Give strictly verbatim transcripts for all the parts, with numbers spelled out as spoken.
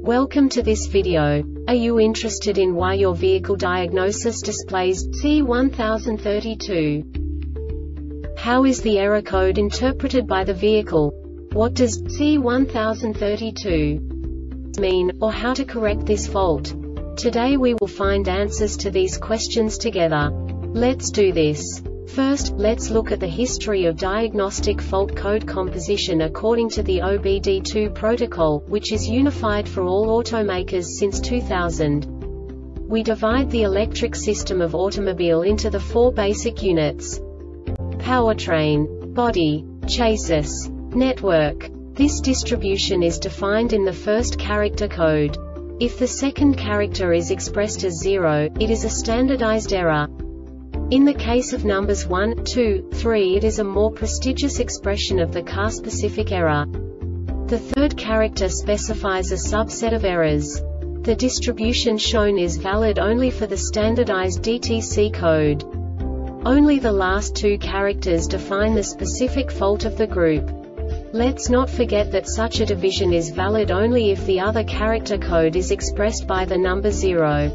Welcome to this video. Are you interested in why your vehicle diagnosis displays C one thousand thirty-two? How is the error code interpreted by the vehicle? What does C one thousand thirty-two mean, or how to correct this fault? Today we will find answers to these questions together. Let's do this. First, let's look at the history of diagnostic fault code composition according to the O B D two protocol, which is unified for all automakers since two thousand. We divide the electric system of automobile into the four basic units: powertrain, body, chassis, network. This distribution is defined in the first character code. If the second character is expressed as zero, it is a standardized error. In the case of numbers one, two, three, it is a more prestigious expression of the car-specific error. The third character specifies a subset of errors. The distribution shown is valid only for the standardized D T C code. Only the last two characters define the specific fault of the group. Let's not forget that such a division is valid only if the other character code is expressed by the number zero.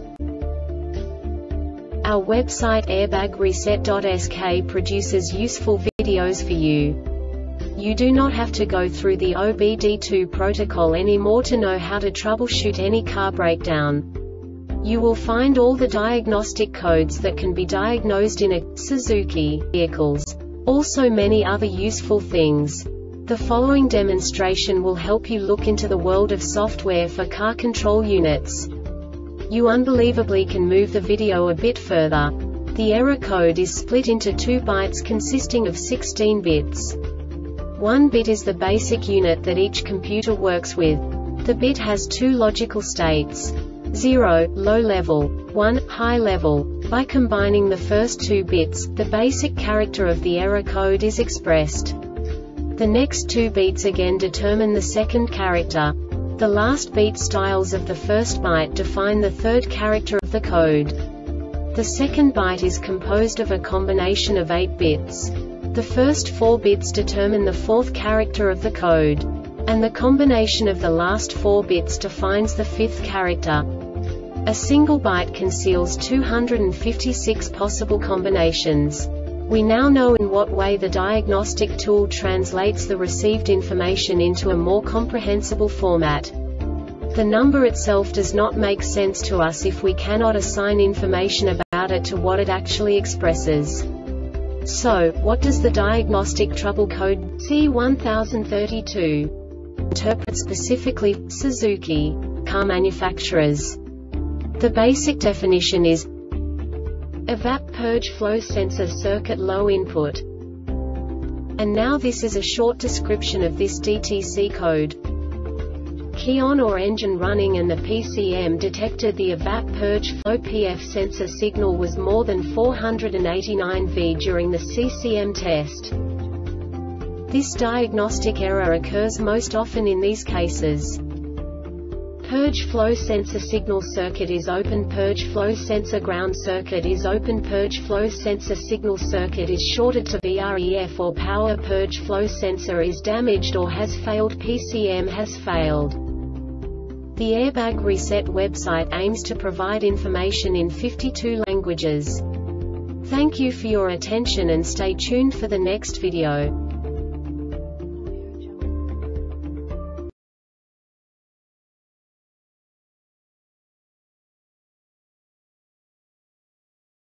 Our website airbag reset dot S K produces useful videos for you. You do not have to go through the O B D two protocol anymore to know how to troubleshoot any car breakdown. You will find all the diagnostic codes that can be diagnosed in a Suzuki vehicles. Also many other useful things. The following demonstration will help you look into the world of software for car control units. You unbelievably can move the video a bit further. The error code is split into two bytes consisting of sixteen bits. One bit is the basic unit that each computer works with. The bit has two logical states: zero, low level, one, high level. By combining the first two bits, the basic character of the error code is expressed. The next two bits again determine the second character. The last beat styles of the first byte define the third character of the code. The second byte is composed of a combination of eight bits. The first four bits determine the fourth character of the code. And the combination of the last four bits defines the fifth character. A single byte conceals two hundred fifty-six possible combinations. We now know in what way the diagnostic tool translates the received information into a more comprehensible format. The number itself does not make sense to us if we cannot assign information about it to what it actually expresses. So, what does the diagnostic trouble code C one thousand thirty-two interpret specifically for Suzuki car manufacturers? The basic definition is evap purge flow sensor circuit low input. And now this is a short description of this D T C code. Key on or engine running and the P C M detected the evap purge flow P F sensor signal was more than four hundred eighty-nine volts during the C C M test. This diagnostic error occurs most often in these cases: purge flow sensor signal circuit is open, purge flow sensor ground circuit is open, purge flow sensor signal circuit is shorted to V R E F or power, purge flow sensor is damaged or has failed, P C M has failed. The Airbag Reset website aims to provide information in fifty-two languages. Thank you for your attention and stay tuned for the next video.